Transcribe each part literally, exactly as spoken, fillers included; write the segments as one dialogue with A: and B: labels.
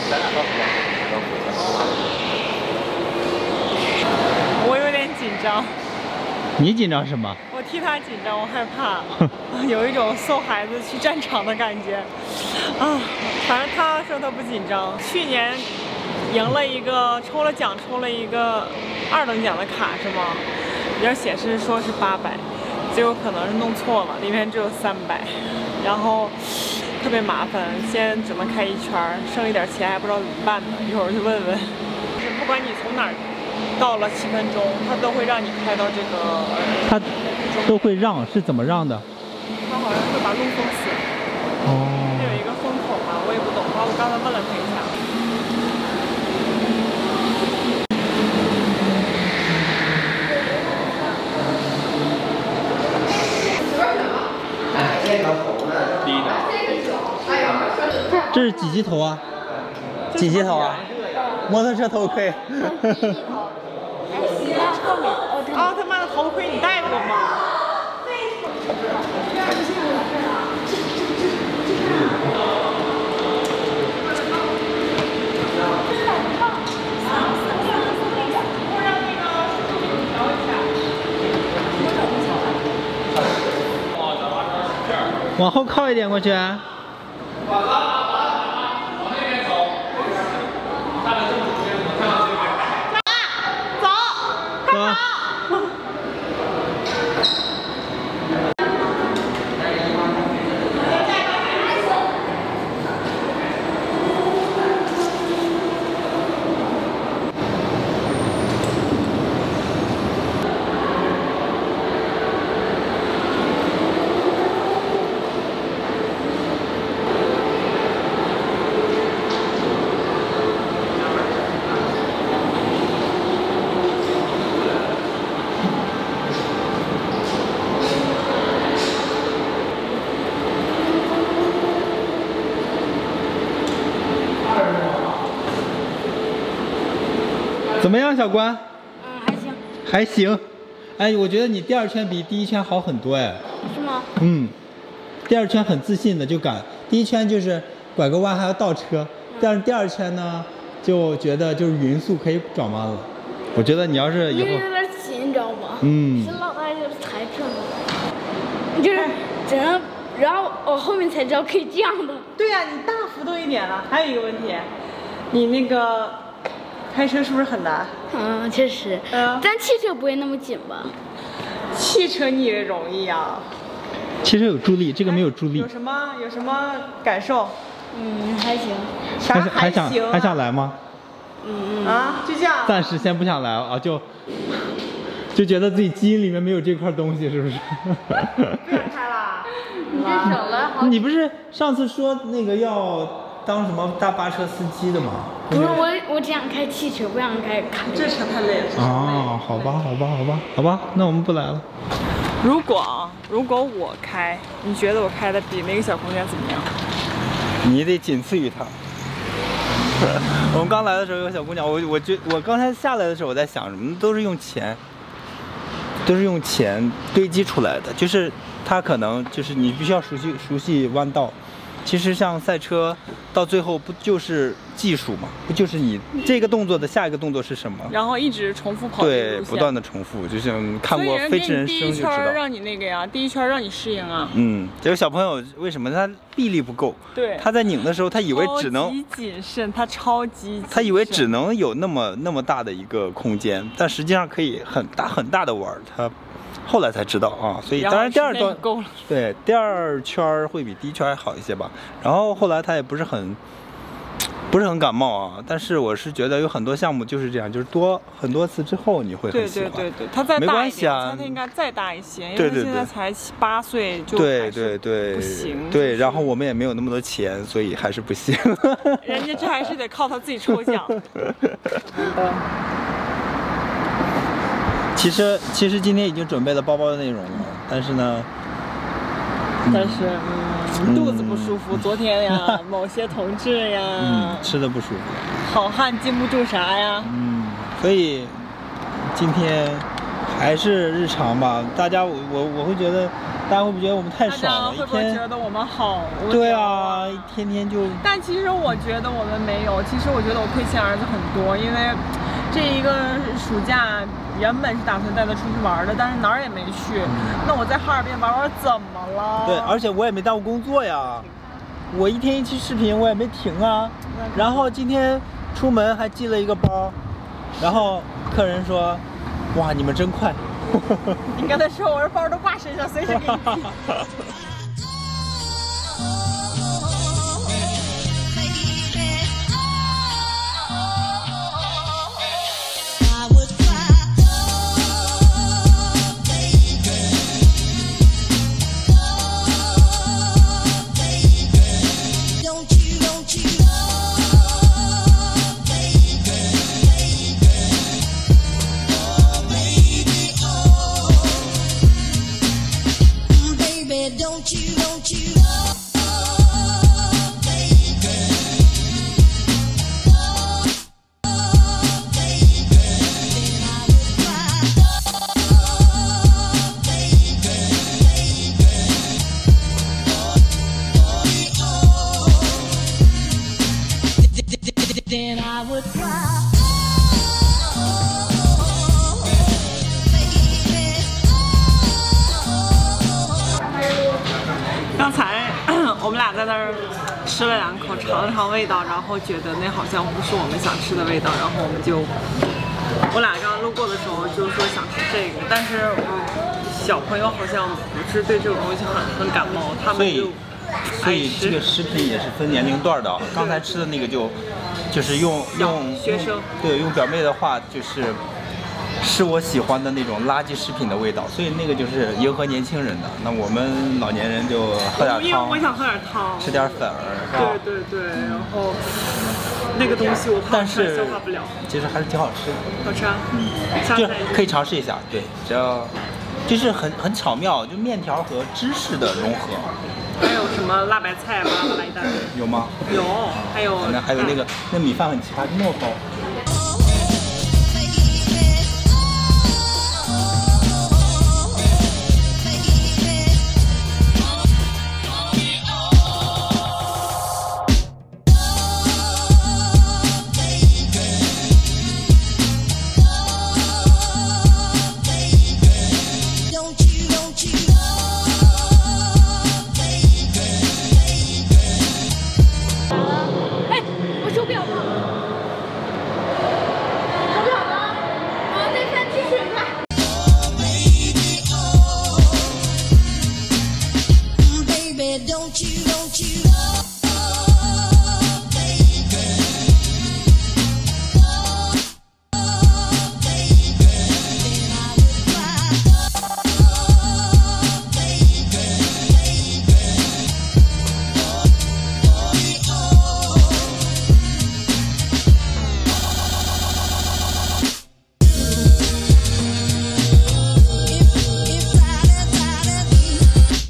A: 我有点紧张。
B: 你紧张什么？
A: 我替他紧张，我害怕，有一种送孩子去战场的感觉。啊，反正他说他不紧张。去年赢了一个，抽了奖，抽了一个二等奖的卡是吗？里边显示说是八百，结果可能是弄错了，里面只有三百，然后特别麻烦，先只能开一圈，剩一点钱还不知道怎么办呢，一会儿去问问。不管你从哪儿到了七分钟，他都会让你开到这个。
B: 他都会让，是怎么让的？
A: 他好像会把路封死。哦。它有一个封口嘛，我也不懂，然后我刚才问了他一下。
C: 第一档。
B: 这是几级头啊？几级头啊？摩托车头盔。
A: 奥特曼的头盔你戴过吗？
B: 往后靠一点过去。怎么样，小关？
D: 嗯，还行。
B: 还行。哎，我觉得你第二圈比第一圈好很多哎。
D: 是吗？
B: 嗯，第二圈很自信的就敢，第一圈就是拐个弯还要倒车，但是第二圈呢就觉得就是匀速可以转弯了。我觉得你要是以后
D: 有点紧，你知道吗？
B: 嗯。
D: 是老大爷才这么，就是只能，然后我后面才知道可以这样的。
A: 对呀、啊，你大幅度一点了。还有一个问题，你那个。开车是不是很难？
D: 嗯，确实。嗯。但汽车不会那么紧吧？
A: 汽车你以为容易啊？
B: 汽车有助力，这个没有助力。
A: 有什么有什么感受？
D: 嗯，还行。
A: 啥还行、啊？
B: 还想还想来吗？
D: 嗯
A: 啊，就这样。
B: 暂时先不想来啊，就就觉得自己基因里面没有这块东西，是不是？
A: 不想开啦？
D: 你这手了好。
B: 你不是上次说那个要当什么大巴车司机的吗？
D: 不是我，我只想开汽车，不想开卡车。
A: 这车太累了。
B: 哦，好吧，好吧，好吧，好吧，那我们不来了。
A: 如果啊，如果我开，你觉得我开的比那个小姑娘怎么样？
B: 你得仅次于她。我们刚来的时候有个小姑娘，我我觉我刚才下来的时候我在想什么，都是用钱，都是用钱堆积出来的，就是她可能就是你必须要熟悉熟悉弯道。其实像赛车，到最后不就是技术嘛？不就是你这个动作的下一个动作是什么？
A: 然后一直重复跑。
B: 对，不断的重复，就像看过《飞驰人生》就知道。
A: 第一圈让你那个呀，第一圈让你适应啊。
B: 嗯，这个小朋友为什么他臂力不够？
A: 对。他
B: 在拧的时候，他以为只能。
A: 超级谨慎，他超级谨慎。
B: 他以为只能有那么那么大的一个空间，但实际上可以很大很大的玩。他。后来才知道啊，所以当然第二段对第二圈会比第一圈好一些吧。然后后来他也不是很不是很感冒啊，但是我是觉得有很多项目就是这样，就是多很多次之后你会很喜欢。
A: 对对对对，他再大一点，
B: 没关系啊，
A: 他应该再大一些，因
B: 为
A: 他现在才七八岁就
B: 对对对
A: 不行。
B: 对，然后我们也没有那么多钱，所以还是不行。
A: 人家这还是得靠他自己抽奖。
B: 其实其实今天已经准备了包包的内容了，但是呢，
A: 嗯、但是嗯肚子不舒服。昨天呀，某些同志呀，
B: 嗯，吃的不舒服。
A: 好汉禁不住啥呀？
B: 嗯，所以今天还是日常吧。大家我我我会觉得大家会不会觉得我们太
A: 大
B: 爽了？
A: 家会不会
B: 一天
A: 觉得我们好无聊？
B: 对啊，一天天就。
A: 但其实我觉得我们没有，其实我觉得我亏欠儿子很多，因为这一个暑假原本是打算带他出去玩的，但是哪儿也没去。嗯、那我在哈尔滨玩玩怎么了？
B: 对，而且我也没耽误工作呀，我一天一期视频我也没停啊。然后今天出门还寄了一个包，然后客人说：“哇，你们真快。”
A: 你刚才说我这包都挂身上，随时给你寄。
E: Don't you, don't you, oh, baby, oh, baby, then I would cry, oh, baby, baby, oh, then I would cry.
A: 刚才我们俩在那儿吃了两口，尝了尝味道，然后觉得那好像不是我们想吃的味道，然后我们就，我俩刚刚路过的时候就说想吃这个，但是小朋友好像不是对这种东西很很感冒，他们就
B: 所以这个食品也是分年龄段的。刚才吃的那个就就是用用
A: 学生
B: 对用表妹的话就是。是我喜欢的那种垃圾食品的味道，所以那个就是迎合年轻人的。那我们老年人就喝点汤，
A: 因为我想喝点汤，
B: 吃点粉儿，
A: 对对对，然后那个东西我怕消化不了。
B: 其实还是挺好吃的，
A: 好吃啊，
B: 嗯，就可以尝试一下。对，只要就是很很巧妙，就面条和芝士的融合。
A: 还有什么辣白菜，巴拉巴拉一大堆。
B: 有吗？
A: 有，还有
B: 那还有那个那米饭很奇葩，糯包。
E: Don't you, don't you, oh, baby, oh, baby, then I would cry, oh, baby, baby, oh, oh, if, if Friday, Friday,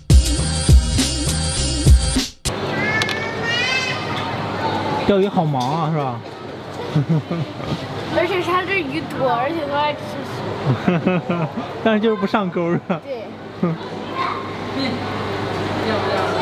B: 钓鱼好忙啊，是吧？
D: 而且它这鱼多，而且都爱吃水。
B: 但是就是不上钩是吧？
D: 对。
A: 要不要？